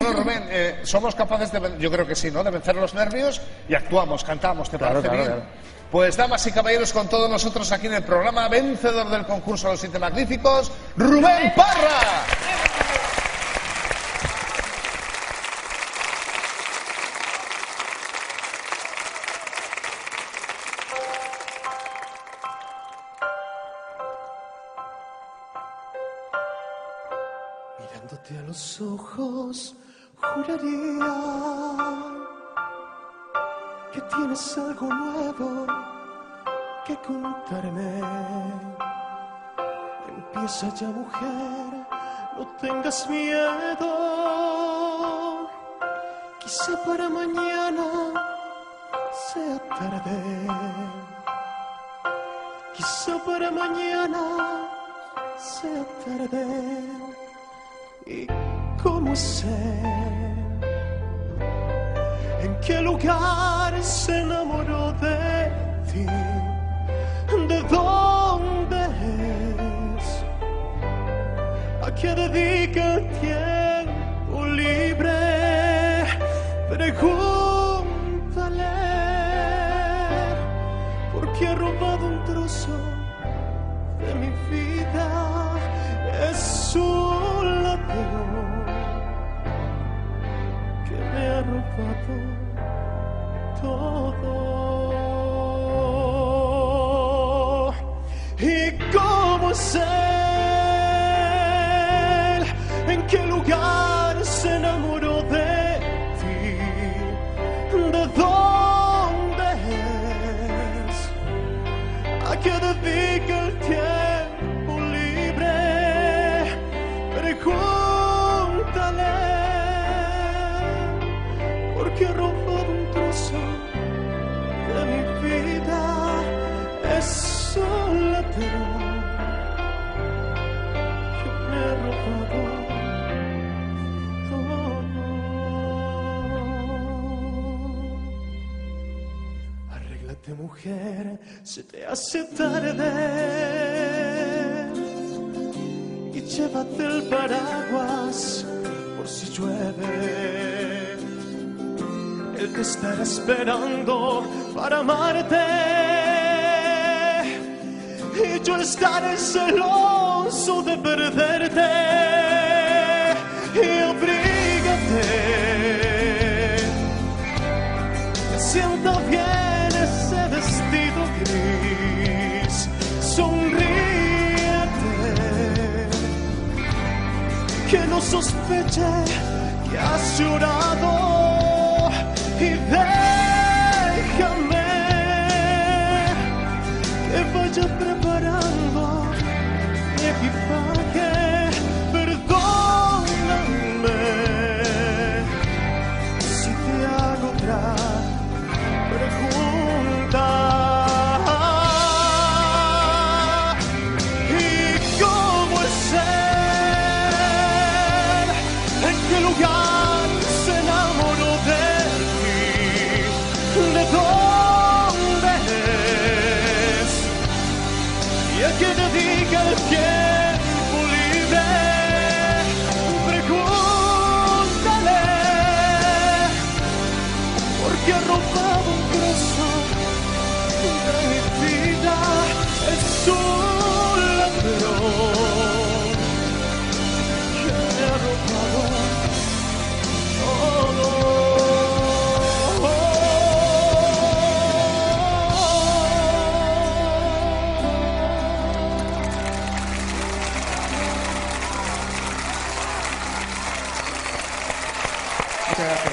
Bueno, Rubén, somos capaces de, yo creo que sí, ¿no?, de vencer los nervios y actuamos, cantamos, ¿te parece bien? Claro. Pues, damas y caballeros, con todos nosotros aquí en el programa, vencedor del concurso Los Siete Magníficos, Rubén Parra. Mirándote a los ojos, juraría que tienes algo nuevo que contarme. Empieza ya, mujer, no tengas miedo. Quizá para mañana sea tarde. Quizá para mañana sea tarde. ¿Y cómo sé en qué lugar se enamoró de ti? ¿De dónde es? ¿A qué dedica el tiempo libre? Pregúntale, porque ha robado un trozo de mi vida. Es un ladrón que me ha robado todo. ¿Y cómo es él? ¿En qué lugar se enamoró de ti? ¿De dónde es? ¿A qué dedica el tiempo libre? Pregúntale, porque ha robado un trozo de mi vida. Es un ladrón que me ha robado todo. Arréglate, mujer, se te hace tarde. Y llévate el paraguas por si llueve. Él te estará esperando para amarte. Y yo estaré celoso de perderte. Y abrígate, que sienta bien ese vestido gris. Sonríete, que no sospeche que has llorado. Y déjame que vaya preparando mi equipaje. Perdóname si te hago otra pregunta. ¿Y cómo es él? ¿En qué lugar se enamoró de ti? ¿De dónde es? ¿Y a qué dedica el tiempo libre? Pregúntale, porque ha robado un trozo de mi vida. Es un ladrón que me ha robado todo. Muchas gracias.